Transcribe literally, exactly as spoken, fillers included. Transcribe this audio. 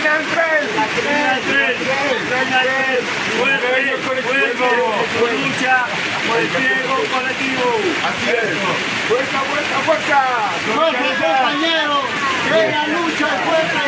línea del tren. Línea del tren. Línea del tren. Vuelve, vuelvo. Con lucha por el pliego colectivo. Así es. Fuerza, fuerza, fuerza. Fuerza, compañeros. Que la lucha es fuerza.